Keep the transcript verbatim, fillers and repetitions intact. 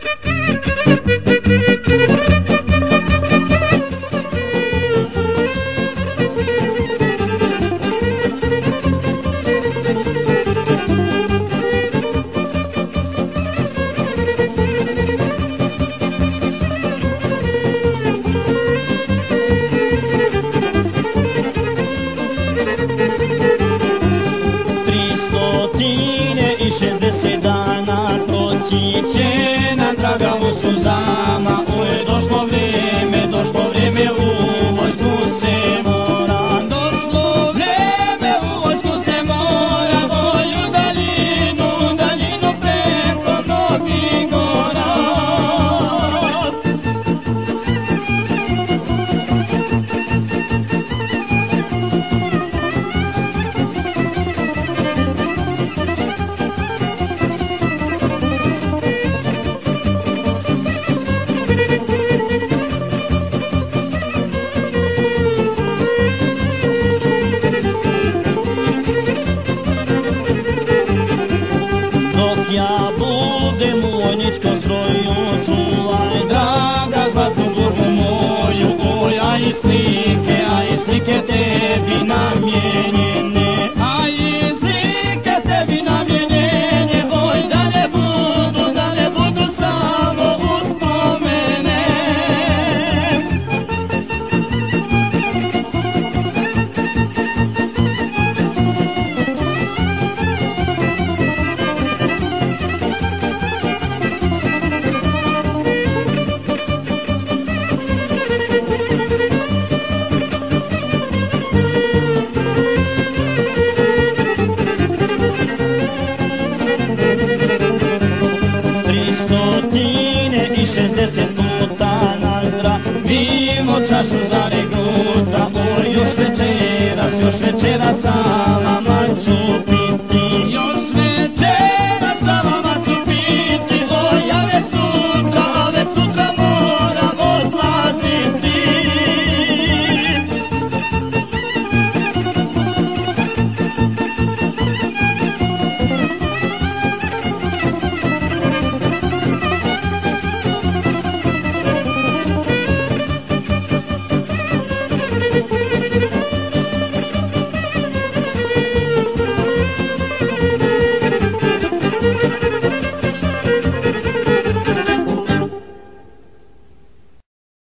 šezdeset dana proći će nam, draga, u suzama. Oj, došlo vreme, došlo vreme, u vojsku se mora. Došlo vreme, u vojsku se mora, oj, u daljinu, u daljinu preko mnogih gora. Ja budem u vojničkom stroju, čuvaj, draga, zlatnu burgu moju. Oj, a i slike, a i slike tebi namijenjene, a i slike tebi namijenjene. Oj, da ne budu, da ne budu samo uspomene. šezdeset puta nazdra, vino čašu za regruta. Oj, još večeras, još večeras sama.